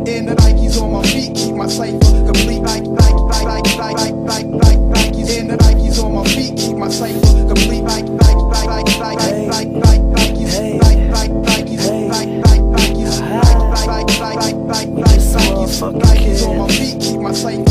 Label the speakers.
Speaker 1: In the Nikes on my feet, keep my cipher complete. Nikes in the Nikes on my feet, keep my cipher complete. Nikes on my feet, keep my cipher.